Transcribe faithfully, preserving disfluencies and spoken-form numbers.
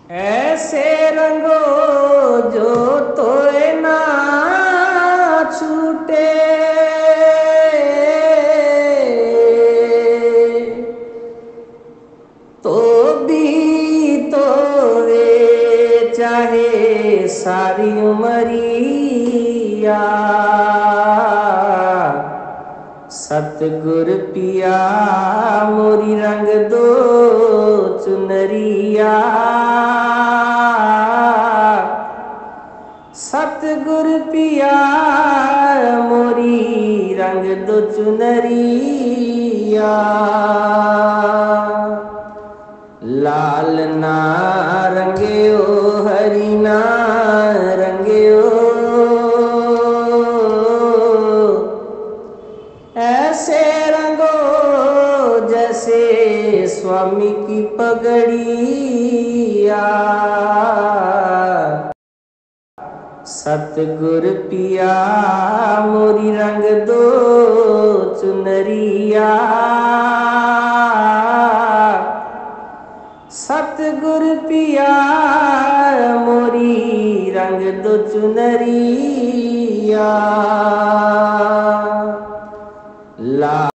ऐसे रंगो जो तोए ना छूटे, तो भी तो वे चाहे सारी उमरिया। सतगुर पिया मोरी रंग दो चुनरिया। सतगुर पिया मोरी रंग दो चुनरिया। लाल ना रंगे ओ हरी ना रंगे ओ, ऐसे रंगो जैसे स्वामी की पगड़िया। सतगुर पिया मोरी रंग दो चुनरिया। सतगुर पिया मोरी रंग दो चुनरिया। ला